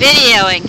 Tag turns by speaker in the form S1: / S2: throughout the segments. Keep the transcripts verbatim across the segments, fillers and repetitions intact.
S1: videoing.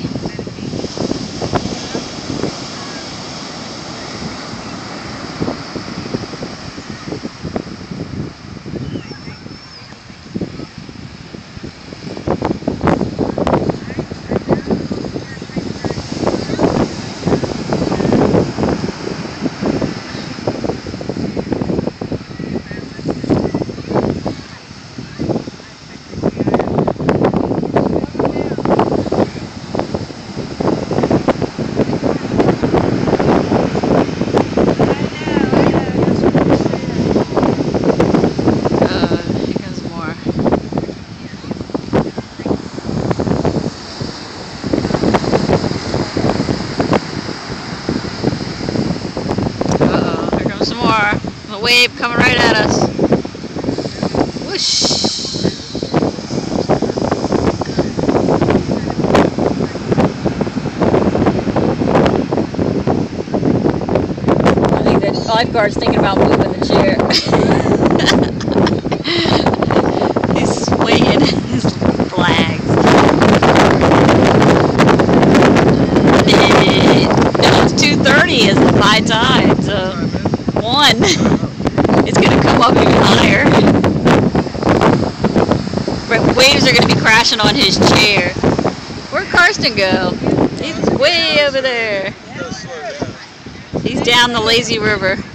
S1: Some more. A wave coming right at us. Whoosh.
S2: I think the lifeguard's thinking about moving the chair.
S1: He's swinging his flags. No, it's two thirty is the high tide, so one. It's going to come up even higher. Waves are going to be crashing on his chair. Where'd Karsten go? He's way over there. He's down the lazy river.